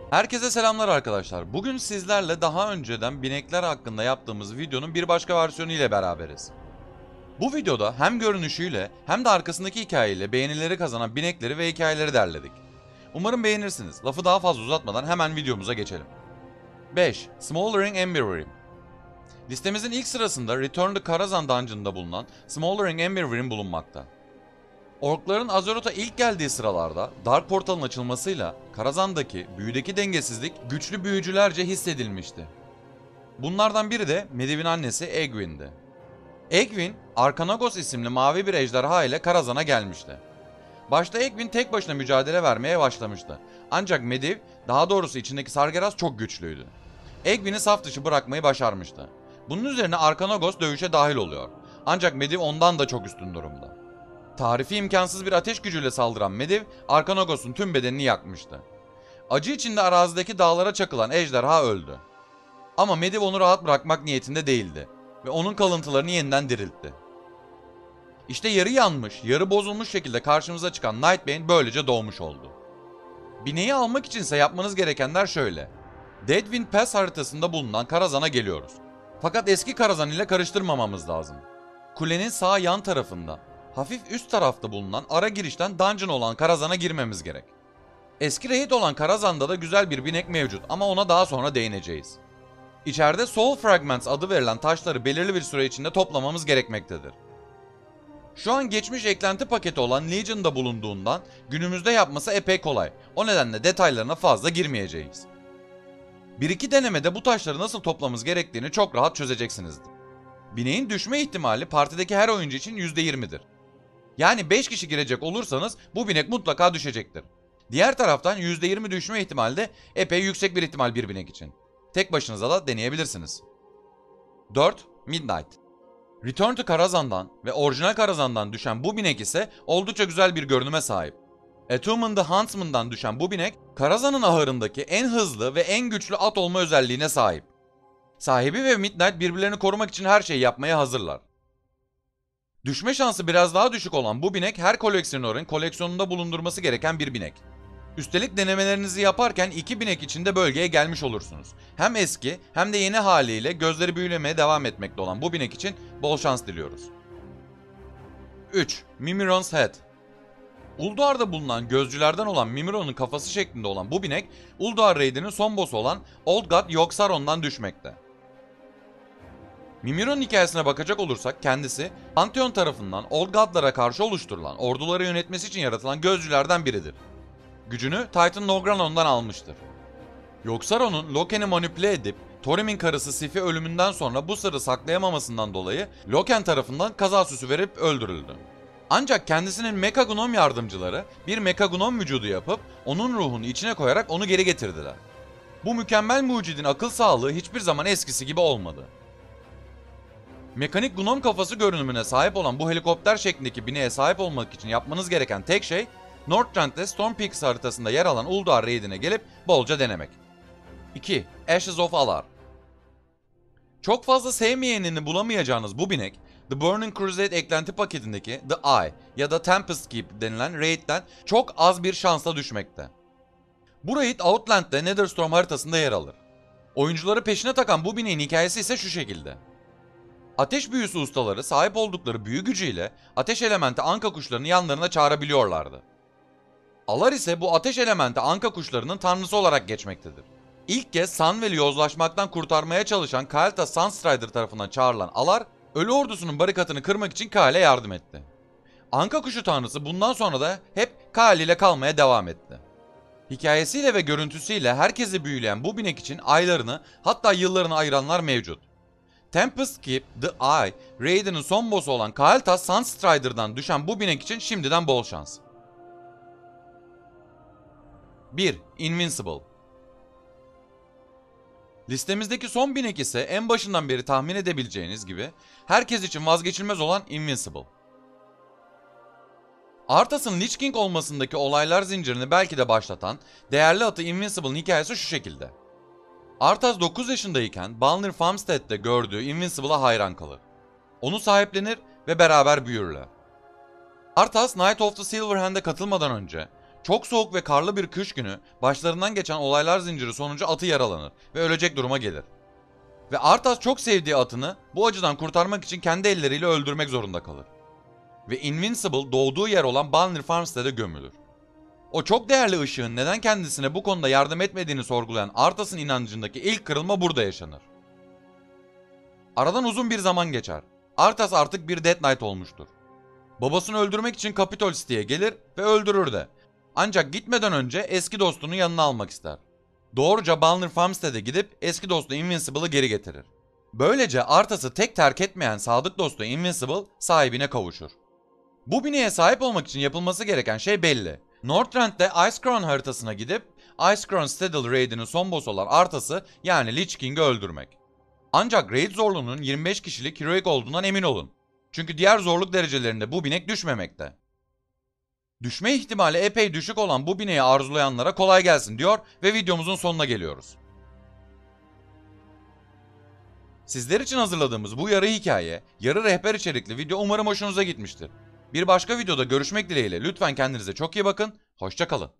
Herkese selamlar arkadaşlar. Bugün sizlerle daha önceden binekler hakkında yaptığımız videonun bir başka versiyonu ile beraberiz. Bu videoda hem görünüşüyle hem de arkasındaki hikayeyle beğenileri kazanan binekleri ve hikayeleri derledik. Umarım beğenirsiniz. Lafı daha fazla uzatmadan hemen videomuza geçelim. 5. Smoldering Emberwyrm. Listemizin ilk sırasında Return to Karazhan Dungeon'da bulunan Smoldering Emberwyrm bulunmakta. Orkların Azeroth'a ilk geldiği sıralarda Dark Portal'ın açılmasıyla Karazhan'daki büyüdeki dengesizlik güçlü büyücülerce hissedilmişti. Bunlardan biri de Medivh'in annesi Egwene'di. Egwene, Arkanagos isimli mavi bir ejderha ile Karazhan'a gelmişti. Başta Egwene tek başına mücadele vermeye başlamıştı. Ancak Medivh, daha doğrusu içindeki Sargeras çok güçlüydü. Egwene'i saf dışı bırakmayı başarmıştı. Bunun üzerine Arkanagos dövüşe dahil oluyor. Ancak Medivh ondan da çok üstün durumda. Tarifi imkansız bir ateş gücüyle saldıran Medivh, Arkanagos'un tüm bedenini yakmıştı. Acı içinde arazideki dağlara çakılan ejderha öldü. Ama Medivh onu rahat bırakmak niyetinde değildi ve onun kalıntılarını yeniden diriltti. İşte yarı yanmış, yarı bozulmuş şekilde karşımıza çıkan Nightbane böylece doğmuş oldu. Bineği almak içinse yapmanız gerekenler şöyle. Deadwind Pass haritasında bulunan Karazhan'a geliyoruz. Fakat eski Karazhan ile karıştırmamamız lazım. Kulenin sağ yan tarafında, hafif üst tarafta bulunan ara girişten dungeon olan Karazhan'a girmemiz gerek. Eski raid olan Karazhan'da da güzel bir binek mevcut ama ona daha sonra değineceğiz. İçeride Soul Fragments adı verilen taşları belirli bir süre içinde toplamamız gerekmektedir. Şu an geçmiş eklenti paketi olan Legion'da bulunduğundan günümüzde yapması epey kolay. O nedenle detaylarına fazla girmeyeceğiz. Bir iki denemede bu taşları nasıl toplamamız gerektiğini çok rahat çözeceksinizdir. Bineğin düşme ihtimali partideki her oyuncu için %20'dir. Yani 5 kişi girecek olursanız bu binek mutlaka düşecektir. Diğer taraftan %20 düşme ihtimali de epey yüksek bir ihtimal bir binek için. Tek başınıza da deneyebilirsiniz. 4. Midnight. Return to Karazhan'dan ve orijinal Karazhan'dan düşen bu binek ise oldukça güzel bir görünüme sahip. Attumen the Huntsman'dan düşen bu binek, Karazhan'ın ahırındaki en hızlı ve en güçlü at olma özelliğine sahip. Sahibi ve Midnight birbirlerini korumak için her şeyi yapmaya hazırlar. Düşme şansı biraz daha düşük olan bu binek her koleksiyonörün koleksiyonunda bulundurması gereken bir binek. Üstelik denemelerinizi yaparken iki binek içinde bölgeye gelmiş olursunuz. Hem eski hem de yeni haliyle gözleri büyülemeye devam etmekte olan bu binek için bol şans diliyoruz. 3. Mimiron's Head. Ulduar'da bulunan gözcülerden olan Mimiron'un kafası şeklinde olan bu binek, Ulduar raidinin son boss'u olan Old God Yogg-Saron'dan düşmekte. Mimiron'un hikayesine bakacak olursak kendisi Pantheon tarafından Old God'lara karşı oluşturulan orduları yönetmesi için yaratılan gözcülerden biridir. Gücünü Titan Nogranon'dan almıştır. Yogg-Saron'un Loken'i manipüle edip Thorim'in karısı Sif'i ölümünden sonra bu sırrı saklayamamasından dolayı Loken tarafından kaza süsü verip öldürüldü. Ancak kendisinin Mekagnom yardımcıları bir Mekagnom vücudu yapıp onun ruhunu içine koyarak onu geri getirdiler. Bu mükemmel mucidin akıl sağlığı hiçbir zaman eskisi gibi olmadı. Mekanik gnom kafası görünümüne sahip olan bu helikopter şeklindeki bineğe sahip olmak için yapmanız gereken tek şey Northrend'de Storm Peaks haritasında yer alan Ulduar raidine gelip bolca denemek. 2. Ashes of Alar. Çok fazla sevmeyenini bulamayacağınız bu binek, The Burning Crusade eklenti paketindeki The Eye ya da Tempest Keep denilen raid'den çok az bir şansla düşmekte. Bu raid Outland'de Netherstorm haritasında yer alır. Oyuncuları peşine takan bu bineğin hikayesi ise şu şekilde. Ateş büyüsü ustaları sahip oldukları büyü gücüyle ateş elementi anka kuşlarını yanlarına çağırabiliyorlardı. Alar ise bu ateş elementi anka kuşlarının tanrısı olarak geçmektedir. İlk kez Sunwell'i yozlaşmaktan kurtarmaya çalışan Kael'ta Sunstrider tarafından çağrılan Alar, ölü ordusunun barikatını kırmak için Kael'e yardım etti. Anka kuşu tanrısı bundan sonra da hep Kael ile kalmaya devam etti. Hikayesiyle ve görüntüsüyle herkesi büyüleyen bu binek için aylarını hatta yıllarını ayıranlar mevcut. Tempest Keep, The Eye, raid'inin son boss'u olan Kael'ta Sunstrider'dan düşen bu binek için şimdiden bol şans. 1. Invincible. Listemizdeki son binek ise en başından beri tahmin edebileceğiniz gibi herkes için vazgeçilmez olan Invincible. Arthas'ın Lich King olmasındaki olaylar zincirini belki de başlatan değerli atı Invincible'ın hikayesi şu şekilde. Arthas 9 yaşındayken Balnir Farmstead'de gördüğü Invincible'a hayran kalır. Onu sahiplenir ve beraber büyürler. Arthas Knight of the Silver Hand'e katılmadan önce Çok soğuk ve karlı bir kış günü başlarından geçen olaylar zinciri sonucu atı yaralanır ve ölecek duruma gelir. Ve Arthas çok sevdiği atını bu acıdan kurtarmak için kendi elleriyle öldürmek zorunda kalır. Ve Invincible doğduğu yer olan Balnir Farmstead'e gömülür. O çok değerli ışığın neden kendisine bu konuda yardım etmediğini sorgulayan Arthas'ın inancındaki ilk kırılma burada yaşanır. Aradan uzun bir zaman geçer. Arthas artık bir Death Knight olmuştur. Babasını öldürmek için Capitol City'ye gelir ve öldürür de. Ancak gitmeden önce eski dostunu yanına almak ister. Doğruca Balnir Farmstead'e gidip eski dostu Invincible'ı geri getirir. Böylece Arthas'ı tek terk etmeyen sadık dostu Invincible sahibine kavuşur. Bu bineye sahip olmak için yapılması gereken şey belli. Northrend'de Icecrown haritasına gidip Icecrown Citadel Raid'inin son boss olan Arthas'ı yani Lich King'i öldürmek. Ancak raid zorluğunun 25 kişilik heroic olduğundan emin olun. Çünkü diğer zorluk derecelerinde bu binek düşmemekte. Düşme ihtimali epey düşük olan bu bineği arzulayanlara kolay gelsin diyor ve videomuzun sonuna geliyoruz. Sizler için hazırladığımız bu yarı hikaye, yarı rehber içerikli video umarım hoşunuza gitmiştir. Bir başka videoda görüşmek dileğiyle lütfen kendinize çok iyi bakın, hoşça kalın.